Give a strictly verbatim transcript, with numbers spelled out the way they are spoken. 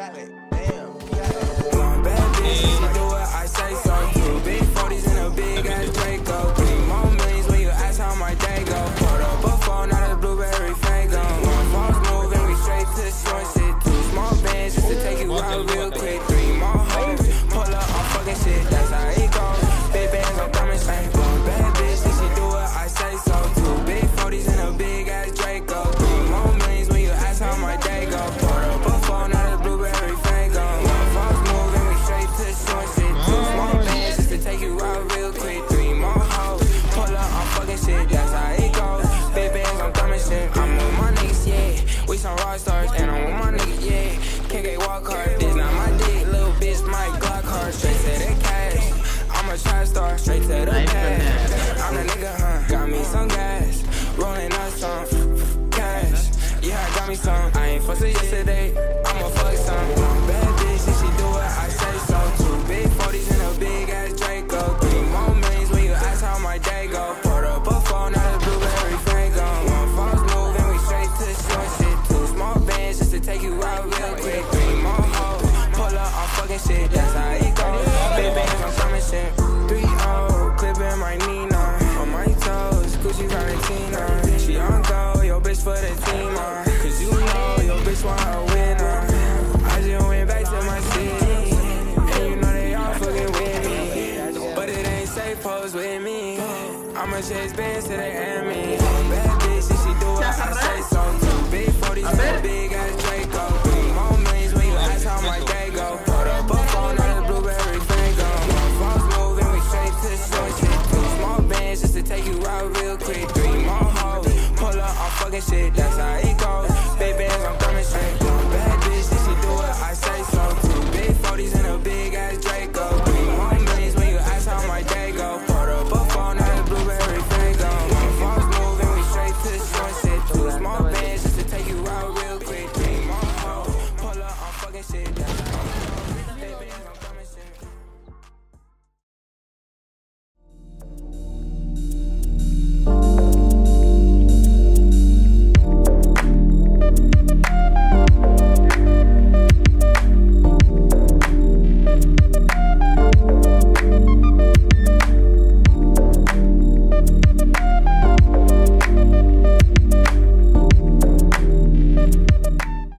got it. Damn, you got it. One bad bitch, she do what I say so. Two big forties and a big ass Draco. Three more millions when you ask how my day go. Put up a phone, not a blueberry fango. One false move and we straight to short shit. Two small bands just to take you out real quick. Three more hoes, pull up on fucking shit. That's how it goes. Big bands, I'm coming straight. One bad bitch, and she do what I say so. Two big forties and a big ass Draco. Three more millions when you ask how my day go. Put up a phone, not a blueberry fango. One false move and we straight to short shit. Two small bands just to take you out real quick. Three more hoes, pull up on fucking shit. That's how it goes. Big bands, I'm coming shit. I'm with my niggas, yeah. We some rock stars, and I'm with my niggas, yeah. K K walk hard, this not my dick, little bitch, my Glock hard. Straight to the cash, I'm a trap star, straight to the cash. I'm the nigga, huh? Got me some gas, rolling up some cash. Yeah, I got me some. I ain't fussed with yesterday, I'ma fuck some. One bad bitch, and she do what I say so. Two big forties and a big ass Draco. Three more millions when you ask how my day go. Put up a phone, not a blueberry fango. One false move and we straight to short shit. Two small bands just to take you out real quick. Three more hoes, pull up on fucking shit. That's how it goes. Big bands, I'm coming shit. Three oh, clipping my Nina. On my toes, Gucci Valentina. She on go, yo bitch for the team. Uh. Cause you know, yo bitch want her winner. I just went back to my city. And you know they all fucking with me. But it ain't safe, pose with me. I'ma chase bands till they hand me. Bad bitch, and she do what I say so. Two big forties and a big ass Draco. Three more millions when you ask how my day go. Put up a phone, not a blueberry fango. One false move and we straight to short shit. Two small bands just to take you out real quick. Three more hoes, pull up on fucking shit. That's how it